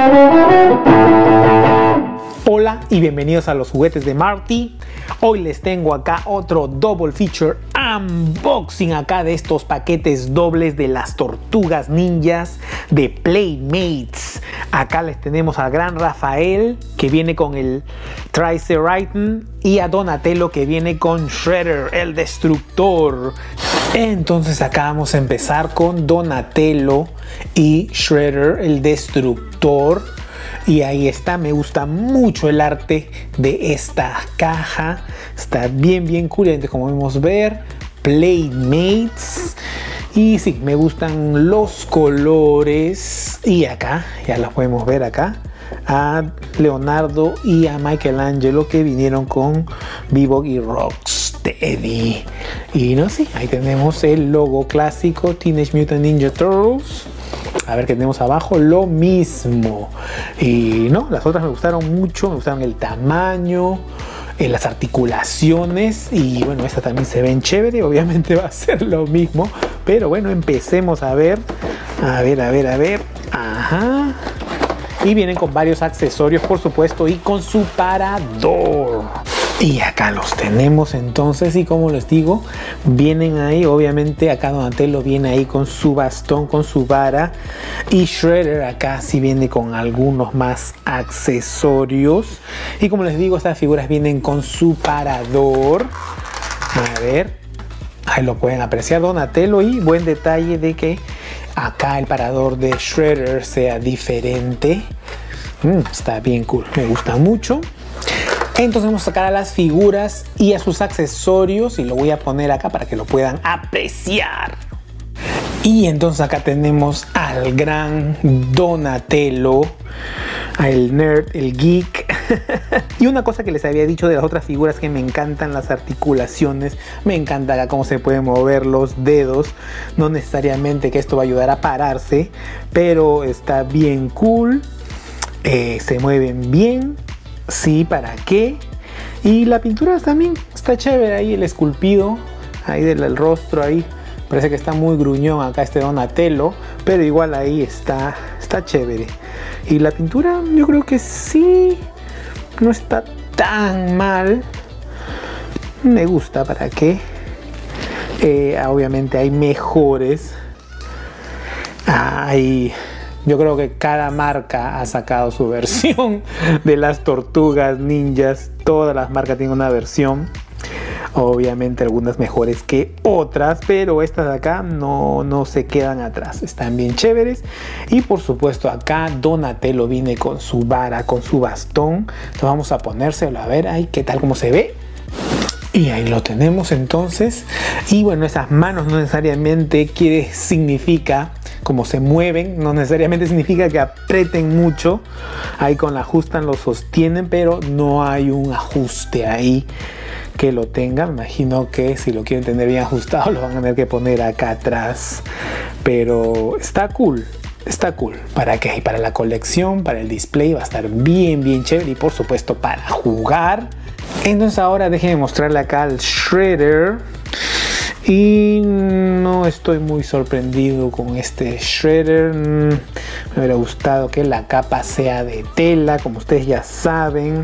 Hola y bienvenidos a los juguetes de Marty. Hoy les tengo acá otro double feature unboxing acá de estos paquetes dobles de las tortugas ninjas de Playmates. Acá les tenemos al gran Rafael que viene con el Triceratops y a Donatello que viene con Shredder, el destructor. Entonces acá vamos a empezar con Donatello y Shredder, el destructor. Y ahí está, me gusta mucho el arte de esta caja. Está bien cool, como podemos ver, Playmates. Y sí, me gustan los colores. Y acá, ya los podemos ver acá, a Leonardo y a Michelangelo que vinieron con Bebop y Rocksteady. Y no sé, ahí tenemos el logo clásico Teenage Mutant Ninja Turtles. A ver qué tenemos abajo, lo mismo. Y no, las otras me gustaron mucho, me gustaron el tamaño, las articulaciones. Y bueno, esta también se ven chévere, obviamente va a ser lo mismo. Pero bueno, empecemos a ver. A ver. Ajá. Y vienen con varios accesorios, por supuesto, y con su parador. Y acá los tenemos entonces, y como les digo, vienen ahí, obviamente acá Donatello viene ahí con su bastón, con su vara, y Shredder acá sí viene con algunos más accesorios. Y como les digo, estas figuras vienen con su parador. A ver, ahí lo pueden apreciar Donatello, y buen detalle de que acá el parador de Shredder sea diferente. Está bien cool, me gusta mucho. Entonces vamos a sacar a las figuras y a sus accesorios y lo voy a poner acá para que lo puedan apreciar. Y entonces acá tenemos al gran Donatello, al nerd, el geek. Y una cosa que les había dicho de las otras figuras, que me encantan las articulaciones, me encanta acá cómo se pueden mover los dedos. No necesariamente que esto va a ayudar a pararse, pero está bien cool. Se mueven bien. Sí, ¿para qué? Y la pintura también está chévere ahí, el esculpido ahí del rostro ahí. Parece que está muy gruñón acá este Donatello, pero igual ahí está chévere. Y la pintura yo creo que sí, no está tan mal. Me gusta, ¿para qué? Obviamente hay mejores. Yo creo que cada marca ha sacado su versión de las tortugas ninjas. Todas las marcas tienen una versión. Obviamente algunas mejores que otras, pero estas de acá no se quedan atrás. Están bien chéveres. Y por supuesto acá Donatello viene con su vara, con su bastón. Entonces vamos a ponérselo a ver ahí qué tal, cómo se ve. Y ahí lo tenemos entonces. Y bueno, esas manos no necesariamente significa como se mueven, no necesariamente significa que aprieten mucho. Ahí con la ajustan lo sostienen, pero no hay un ajuste ahí que lo tenga. Me imagino que si lo quieren tener bien ajustado lo van a tener que poner acá atrás. Pero está cool. Está cool. ¿Para qué? Para la colección, para el display va a estar bien chévere. Y por supuesto para jugar. Entonces ahora déjenme mostrarle acá al Shredder. Y no estoy muy sorprendido con este Shredder. Me hubiera gustado que la capa sea de tela, como ustedes ya saben.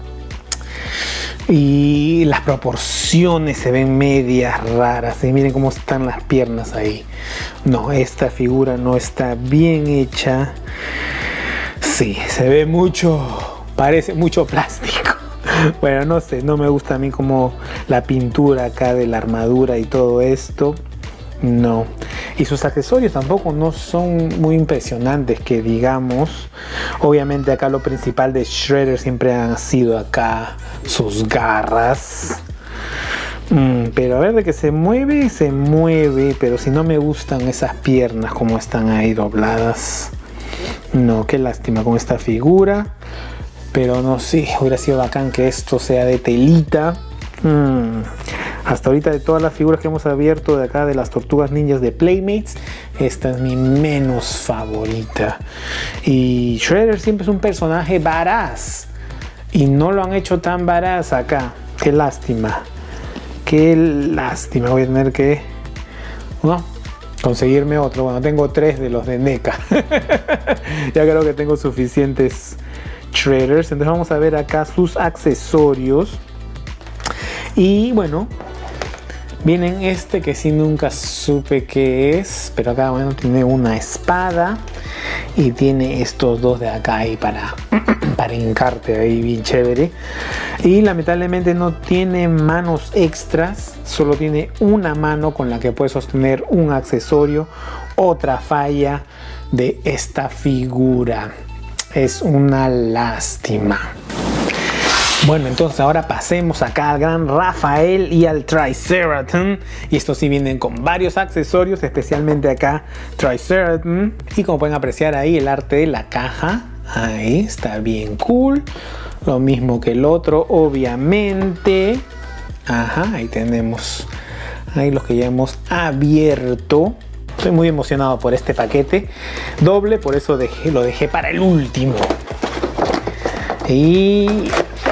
Y las proporciones se ven medias raras. Y miren cómo están las piernas ahí. No, esta figura no está bien hecha. Sí, se ve parece mucho plástico. Bueno, no sé, no me gusta a mí como la pintura acá de la armadura y todo esto. No. Y sus accesorios tampoco no son muy impresionantes, que digamos. Obviamente acá lo principal de Shredder siempre han sido acá sus garras. Pero a ver, de que se mueve. Pero si no me gustan esas piernas como están ahí dobladas. No, qué lástima con esta figura. Pero no sé, hubiera sido bacán que esto sea de telita. Hasta ahorita de todas las figuras que hemos abierto de acá de las tortugas ninjas de Playmates, esta es mi menos favorita. Y Shredder siempre es un personaje varaz. Y no lo han hecho tan varaz acá. Qué lástima. Qué lástima. Voy a tener que conseguirme otro. Bueno, tengo 3 de los de NECA. Ya creo que tengo suficientes Shredders. Entonces vamos a ver acá sus accesorios. Y bueno, vienen este que sí nunca supe qué es, pero acá bueno tiene una espada y tiene estos dos de acá ahí para hincarte ahí bien chévere. Y lamentablemente no tiene manos extras, solo tiene una mano con la que puedes sostener un accesorio. Otra falla de esta figura, es una lástima. Bueno, entonces ahora pasemos acá al Gran Rafael y al Triceratops. Y estos sí vienen con varios accesorios, especialmente acá Triceratops. Y como pueden apreciar ahí el arte de la caja, ahí está bien cool. Lo mismo que el otro, obviamente. Ajá, ahí tenemos ahí los que ya hemos abierto. Estoy muy emocionado por este paquete doble, por eso lo dejé para el último. Y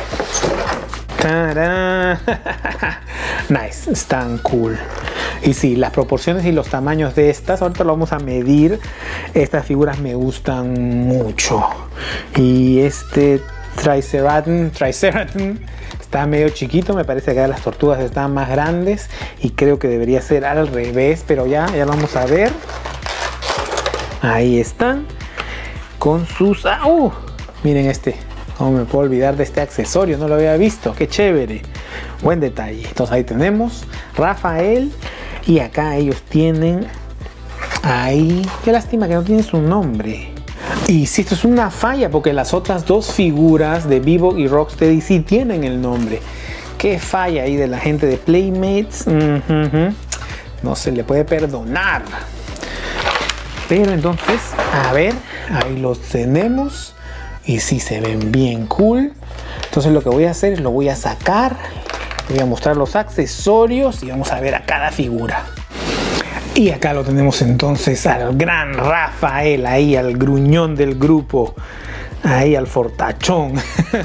¡tarán! Nice, están cool. Y sí, las proporciones y los tamaños de estas, ahorita lo vamos a medir. Estas figuras me gustan mucho. Y este Triceratops está medio chiquito, me parece que acá las tortugas están más grandes y creo que debería ser al revés, pero ya lo vamos a ver. Ahí están con sus... miren este. ¿Cómo me puedo olvidar de este accesorio? No lo había visto. ¡Qué chévere! Buen detalle. Entonces ahí tenemos Rafael. Y acá ellos tienen... Ahí... Qué lástima que no tiene su nombre. Y si esto es una falla, porque las otras dos figuras de Bebop y Rocksteady sí tienen el nombre. ¡Qué falla ahí de la gente de Playmates! No se le puede perdonar. Pero entonces, a ver, ahí los tenemos. Y sí se ven bien cool. Entonces lo que voy a hacer es lo voy a sacar. Voy a mostrar los accesorios y vamos a ver a cada figura. Y acá lo tenemos entonces al Gran Rafael, ahí al gruñón del grupo. Ahí al fortachón.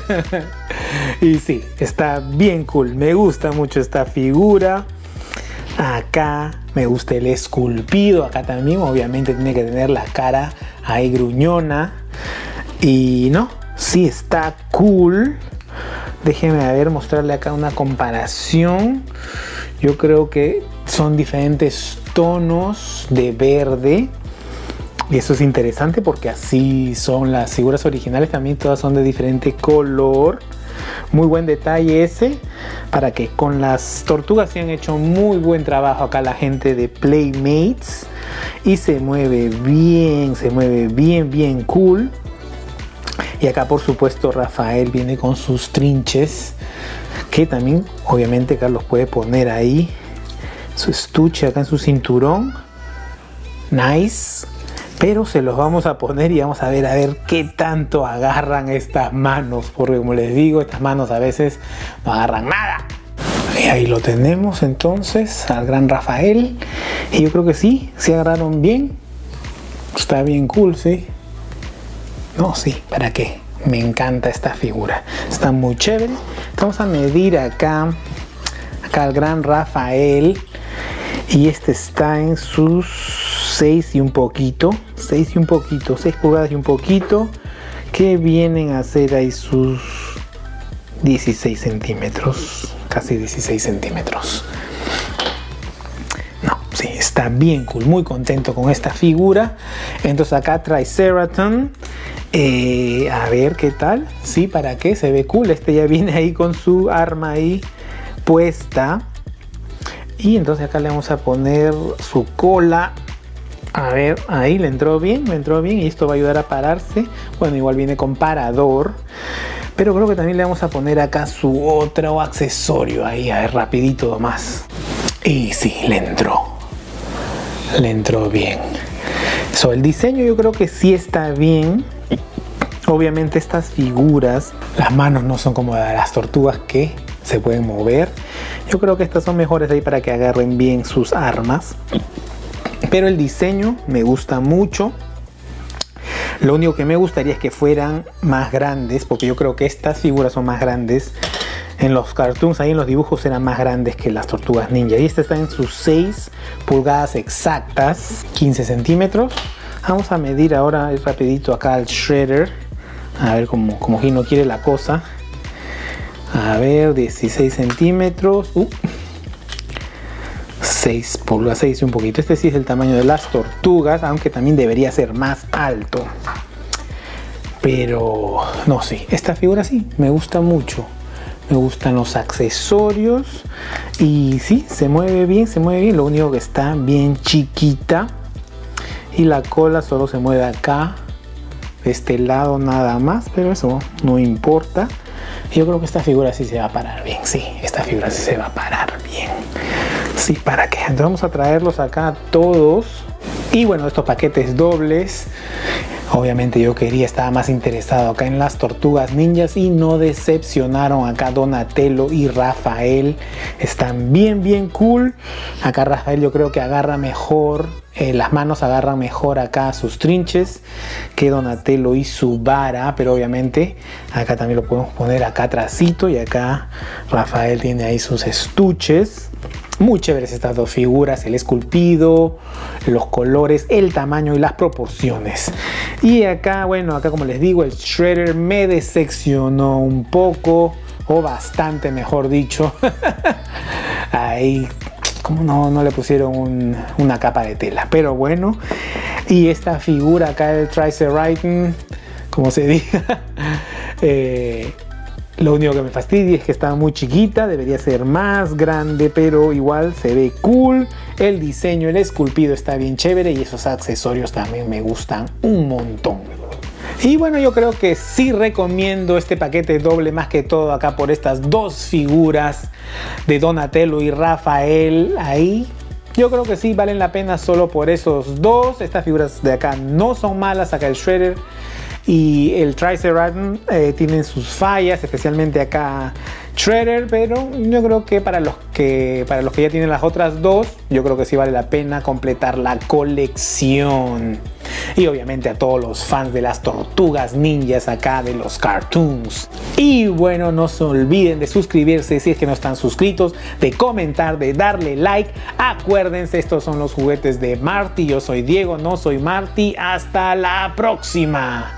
Y sí, está bien cool. Me gusta mucho esta figura. Acá me gusta el esculpido. Acá también obviamente tiene que tener la cara ahí gruñona. Y no, sí está cool. Déjenme mostrarle acá una comparación. Yo creo que son diferentes tonos de verde. Y eso es interesante porque así son las figuras originales. También todas son de diferente color. Muy buen detalle ese. Para que con las tortugas se han hecho muy buen trabajo acá la gente de Playmates. Y se mueve bien cool. Y acá por supuesto Rafael viene con sus trinches, que también obviamente Carlos puede poner ahí su estuche acá en su cinturón. Nice. Pero se los vamos a poner y vamos a ver qué tanto agarran estas manos, porque como les digo, estas manos a veces no agarran nada. Y ahí lo tenemos entonces al Gran Rafael. Y yo creo que sí agarraron bien. Está bien cool, sí. No, sí, ¿para qué? Me encanta esta figura. Está muy chévere. Vamos a medir acá al Gran Rafael. Y este está en sus 6 y un poquito. 6 pulgadas y un poquito. Que vienen a ser ahí sus 16 centímetros. Casi 16 centímetros. No, sí, está bien cool. Muy contento con esta figura. Entonces acá Triceratops. A ver qué tal. Sí, ¿para qué? Se ve cool. Este ya viene ahí con su arma ahí puesta. Y entonces acá le vamos a poner su cola. A ver, ahí le entró bien. Y esto va a ayudar a pararse. Bueno, igual viene con parador. Pero creo que también le vamos a poner acá su otro accesorio. Ahí, a ver, rapidito nomás. Y sí, le entró bien. El diseño yo creo que sí está bien. Obviamente estas figuras, las manos no son como de las tortugas que se pueden mover. Yo creo que estas son mejores ahí para que agarren bien sus armas. Pero el diseño me gusta mucho. Lo único que me gustaría es que fueran más grandes, porque yo creo que estas figuras son más grandes En los cartoons, ahí en los dibujos eran más grandes que las tortugas ninja. Y esta está en sus 6 pulgadas exactas, 15 centímetros. Vamos a medir ahora rapidito acá al Shredder. A ver como Gino quiere la cosa. A ver, 16 centímetros. 6 pulgadas, 6 y un poquito. Este sí es el tamaño de las tortugas, aunque también debería ser más alto. Pero no sé, esta figura sí, me gusta mucho. Me gustan los accesorios. Y sí, se mueve bien, se mueve bien. Lo único que está bien chiquita. Y la cola solo se mueve acá, de este lado nada más. Pero eso no importa. Yo creo que esta figura sí se va a parar bien. Sí, esta figura sí se va a parar bien. Sí, ¿para qué? Entonces vamos a traerlos acá todos. Y bueno, estos paquetes dobles. Obviamente yo estaba más interesado acá en las tortugas ninjas y no decepcionaron acá Donatello y Rafael. Están bien cool. Acá Rafael yo creo que agarra mejor, las manos agarran mejor acá sus trinches que Donatello y su vara. Pero obviamente acá también lo podemos poner acá atrásito y acá Rafael tiene ahí sus estuches. Muy chéveres estas dos figuras, el esculpido, los colores, el tamaño y las proporciones. Y acá, bueno, acá como les digo, el Shredder me decepcionó un poco, o bastante mejor dicho. Ahí, como no le pusieron una capa de tela, pero bueno. Y esta figura acá, el Triceratops, como se diga, lo único que me fastidia es que está muy chiquita, debería ser más grande, pero igual se ve cool. El diseño, el esculpido está bien chévere y esos accesorios también me gustan un montón. Y bueno, yo creo que sí recomiendo este paquete doble más que todo acá por estas dos figuras de Donatello y Rafael ahí. Yo creo que sí valen la pena solo por esos dos. Estas figuras de acá no son malas, acá el Shredder y el Triceratops tienen sus fallas, especialmente acá Shredder, pero yo creo que para los que ya tienen las otras dos, yo creo que sí vale la pena completar la colección. Y obviamente a todos los fans de las tortugas ninjas acá de los cartoons. Y bueno, no se olviden de suscribirse si es que no están suscritos, de comentar, de darle like. Acuérdense, estos son los juguetes de Marty. Yo soy Diego, no soy Marty. Hasta la próxima.